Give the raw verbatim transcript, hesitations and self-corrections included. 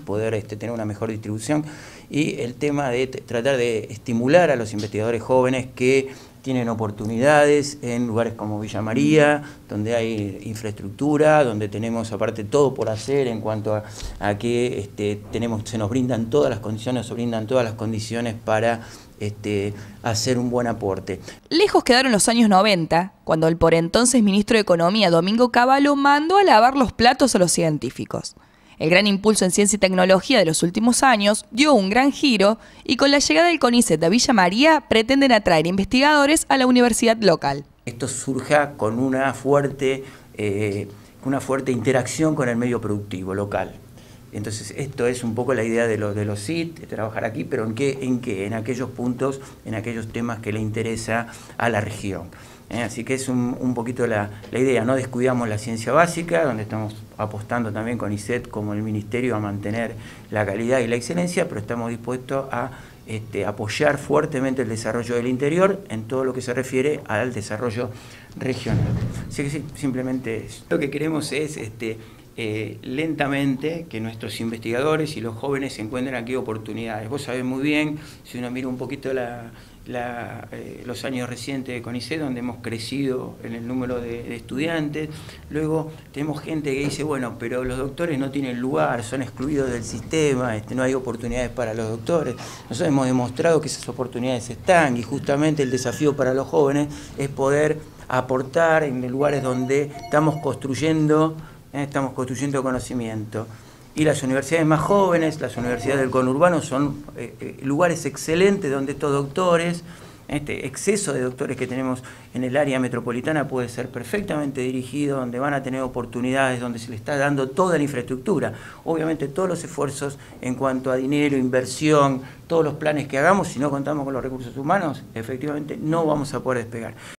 poder este, tener una mejor distribución, y el tema de tratar de estimular a los investigadores jóvenes que tienen oportunidades en lugares como Villa María, donde hay infraestructura, donde tenemos aparte todo por hacer en cuanto a, a que este, tenemos, se nos brindan todas las condiciones, se brindan todas las condiciones para este, hacer un buen aporte. Lejos quedaron los años noventa, cuando el por entonces ministro de Economía, Domingo Cavallo, mandó a lavar los platos a los científicos. El gran impulso en ciencia y tecnología de los últimos años dio un gran giro y con la llegada del CONICET a Villa María pretenden atraer investigadores a la universidad local. Esto surja con una fuerte, eh, una fuerte interacción con el medio productivo local. Entonces esto es un poco la idea de, lo, de los C I T, de trabajar aquí, pero ¿en qué? ¿En qué? En aquellos puntos, en aquellos temas que le interesa a la región. ¿Eh? Así que es un, un poquito la, la idea, no descuidamos la ciencia básica, donde estamos apostando también con I C E T como el Ministerio a mantener la calidad y la excelencia, pero estamos dispuestos a este, apoyar fuertemente el desarrollo del interior en todo lo que se refiere al desarrollo regional. Así que sí, simplemente eso. Lo que queremos es este, eh, lentamente que nuestros investigadores y los jóvenes encuentren aquí oportunidades. Vos sabés muy bien, si uno mira un poquito la... La, eh, los años recientes de CONICET, donde hemos crecido en el número de, de estudiantes. Luego tenemos gente que dice, bueno, pero los doctores no tienen lugar, son excluidos del sistema, este, no hay oportunidades para los doctores. Nosotros hemos demostrado que esas oportunidades están, y justamente el desafío para los jóvenes es poder aportar en lugares donde estamos construyendo, eh, estamos construyendo conocimiento. Y las universidades más jóvenes, las universidades del conurbano, son eh, eh, lugares excelentes donde estos doctores, este exceso de doctores que tenemos en el área metropolitana puede ser perfectamente dirigido, donde van a tener oportunidades, donde se le está dando toda la infraestructura. Obviamente todos los esfuerzos en cuanto a dinero, inversión, todos los planes que hagamos, si no contamos con los recursos humanos, efectivamente no vamos a poder despegar.